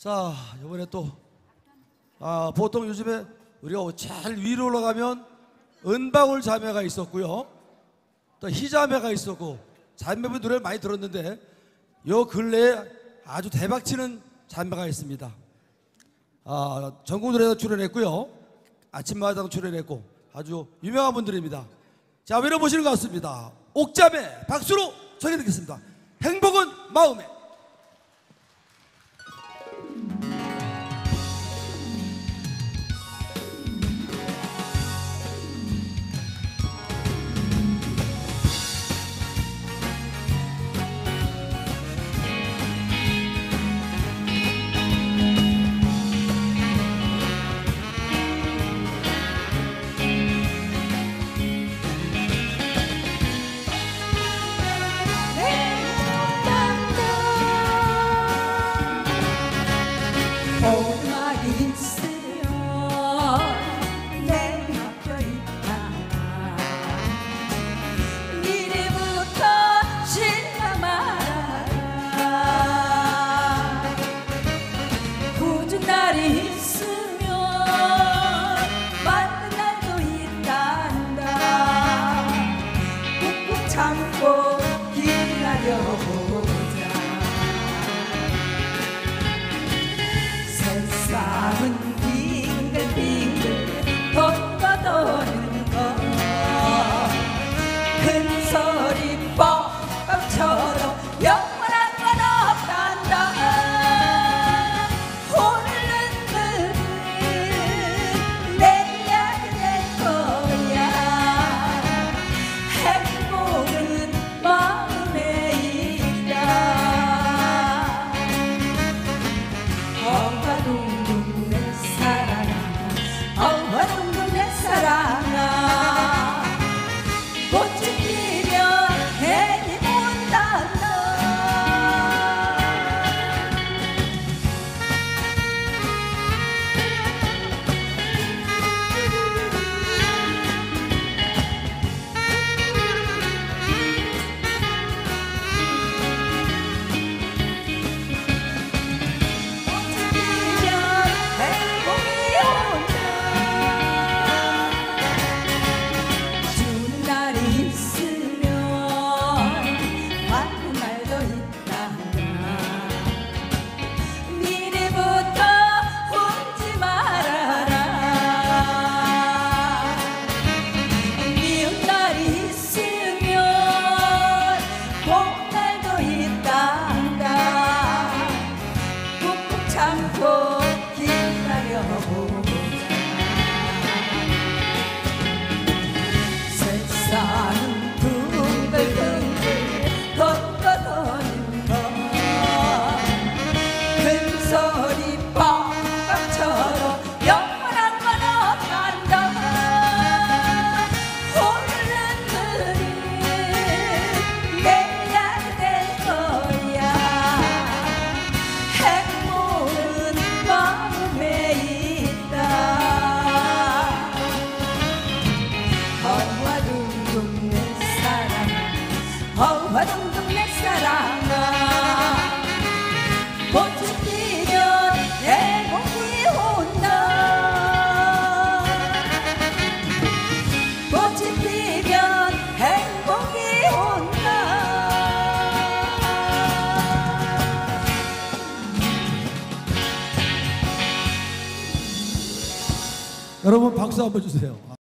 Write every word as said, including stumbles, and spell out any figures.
자, 이번에 또 아, 보통 요즘에 우리가 제일 위로 올라가면 은방울 자매가 있었고요, 또 희자매가 있었고 자매분 노래를 많이 들었는데 요 근래에 아주 대박치는 자매가 있습니다. 아, 전국 노래도 출연했고요, 아침마당 출연했고 아주 유명한 분들입니다. 자, 외로 모시는 것 같습니다. 옥자매 박수로 소개 듣겠습니다. 행복은 마음에. 복만 있으면 내 곁에 있다. 미리부터 신나 말아라. 굳은 날이 있으면 맑은 날도 있단다. 꾹꾹 참고 기다려보자. 세상은 빙글빙글 돌고 도는 것, 큰 소리 뻥뻥쳐도 영원한 건 없단다. 오늘은 내 이야기 될 거야. 행복은 마음에 있다. 어와둥둥 내 사랑아, 어와둥둥 내 사랑아. 꽃이 피면 해이 온단다. 참고 기다려보자. 세상은 둥글둥글 돌고 도는 것, 큰 소리 뻥뻥쳐도 영원한 건 없단다. 오늘은 내 이야기 될 거야. 어와둥둥 내 사랑아, 어와둥둥 내 사랑아. 꽃이 피면 행복이 온다. 꽃이 피면 행복이 온다. 여러분 박수 한번 주세요.